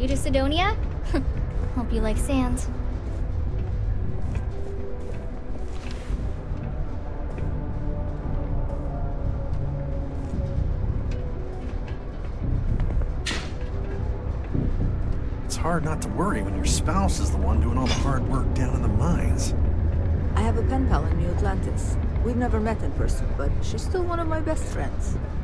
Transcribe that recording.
to Sidonia? Hope you like sand. It's hard not to worry when your spouse is the one doing all the hard work down in the mines. I have a pen pal in New Atlantis. We've never met in person, but she's still one of my best friends.